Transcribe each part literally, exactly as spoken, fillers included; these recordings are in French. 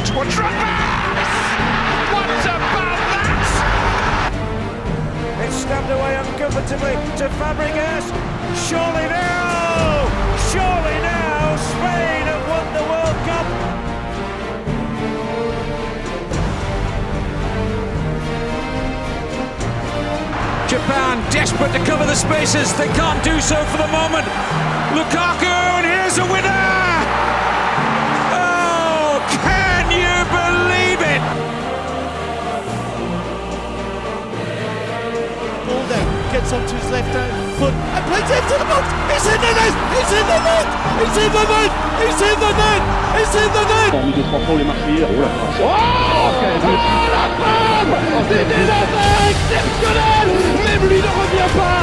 towards Ramos! What about that? It's stabbed away uncomfortably to Fabregas. Surely now! Surely now! Spain have won the World Cup! Japan desperate to cover the spaces. They can't do so for the moment. Lukaku, and here's a winner! Oh, can you believe it? Ball down, gets onto his left hand foot and plays into the box. It's in the net! It's in the net! It's in the net! It's in the net! It's in the net! Parmi deux trois fois les Marseillais. Oh la France. Oh, oh la femme! C'était la fin exceptionnelle! Même lui ne revient pas!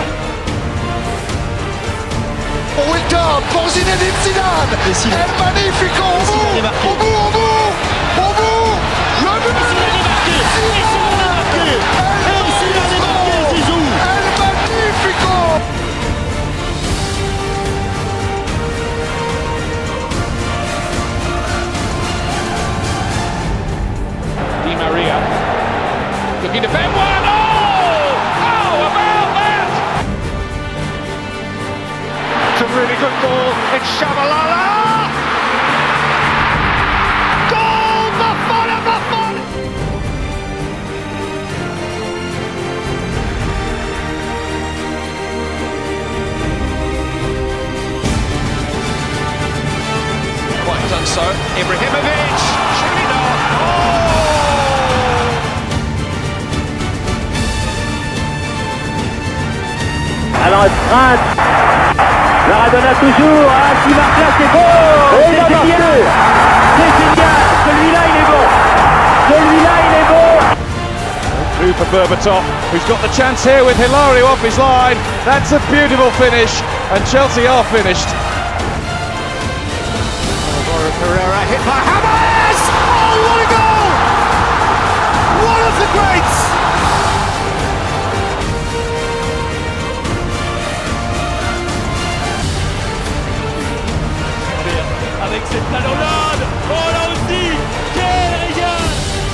Oh, welcome pour Zinedine Zidane! El magnifico au bout! Au bout, au bout! Au bout! Le but! Zidane est marqué! Zidane est marqué! Et Zidane est marqué, Zizou! El magnifico! Di Maria looking to defend one. Oh! How about that? It's a really good ball. It's Shabalala. Goal! Buffon, Buffon. Quite done so. Ibrahimovic. Surely not. Oh! Alors Sprint, Maradona toujours, hein, qui marque là, c'est beau, c'est génial, c'est génial, celui-là il est beau, celui-là il est beau. Through for Berbatov, who's got the chance here with Hilario off his line. That's a beautiful finish, and Chelsea are finished. Alvaro Pereira hit by Hammers! Oh, what a goal! One of the greats! Avec cette talonnade! Oh là aussi! Quel régal!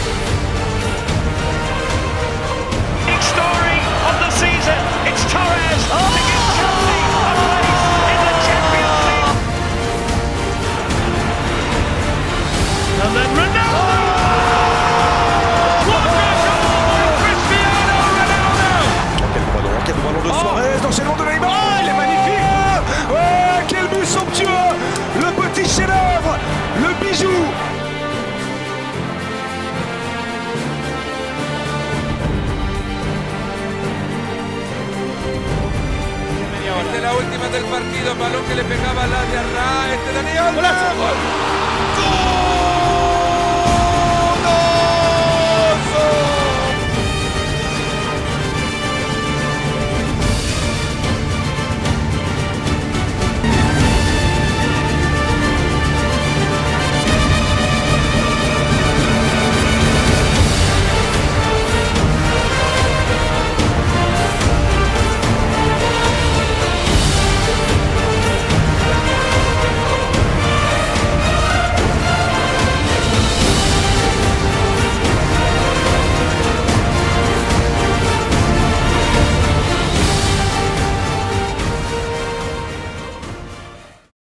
Big story of the season. It's Torres against Chelsea, a place in the Champions League. And then Ronaldo! What a goal by Cristiano Ronaldo! Quel ballon, quel ballon de Suarez, l'enchaînement de Neymar, oh, il est magnifique! Ouais, quel but somptueux! Le petit chef-d'œuvre, le bijou! Esta es la última del partido, balón que le pegaba a la de Arra, este Daniel.